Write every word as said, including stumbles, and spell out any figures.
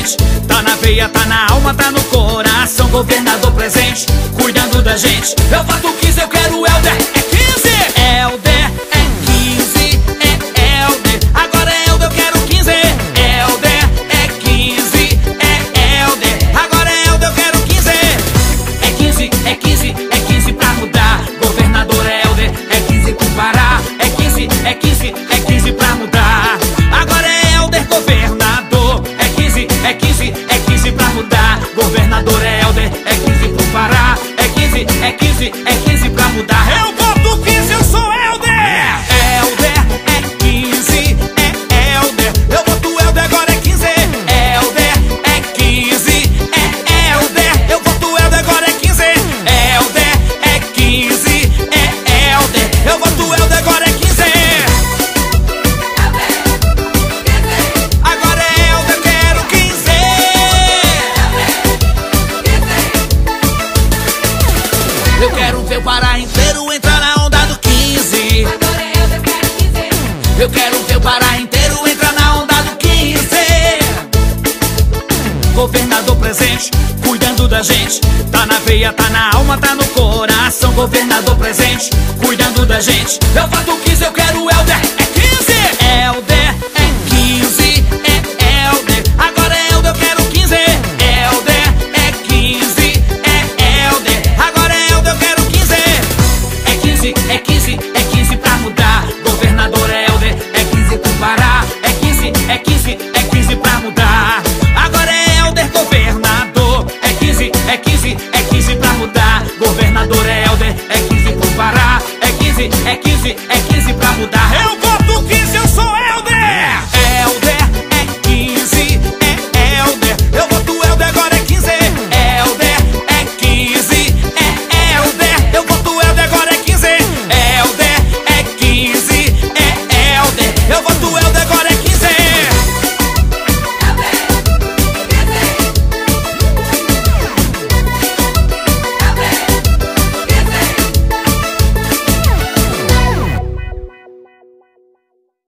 gente. Tá na veia, tá na alma, tá no coração. Governador presente, cuidando da gente. Eu voto quinze, eu quero Helder. É quinze! Helder é quinze, é Helder. Agora é Helder, eu quero quinze. Helder é quinze, é Helder. Agora é Helder, eu quero quinze. É quinze, é quinze, é quinze pra mudar. Governador Helder, é quinze pro Pará. É quinze, é quinze, é quinze pra mudar. Agora é Helder, governador. É quinze, é quinze, é quinze pra mudar. Governador Helder, é quinze pro Pará. É quinze, é quinze, é quinze pra mudar. Eu voto quinze, eu sou Helder. Helder é quinze, é Helder. Eu voto Helder, agora é quinze. Helder é quinze, é Helder. Eu voto Helder, agora é quinze. Helder é quinze, é Helder. Eu voto Helder, agora é quinze. Agora é Helder, quero quinze. Eu quero ver o Pará inteiro entrar na onda do quinze. Agora é Helder, quero quinze. Eu quero ver o Pará inteiro entrar na onda do quinze. Governador presente, cuidando da gente. Tá na veia, tá na alma, tá no coração. Governador presente, cuidando da gente. Eu voto quinze, eu quero Helder. É quinze! Helder é quinze, é Helder. Agora é Helder, eu quero quinze. Helder é quinze, é Helder. Agora é Helder, eu quero quinze. É quinze, é quinze, é quinze pra mudar. Governador Helder, é quinze pro Pará. É quinze, é quinze, é quinze pra mudar. Agora é Helder, governador. É quinze, é quinze, é quinze pra mudar. Governador Helder, é quinze pro Pará. É quinze, é quinze, é quinze pra mudar. Eu voto quinze, eu sou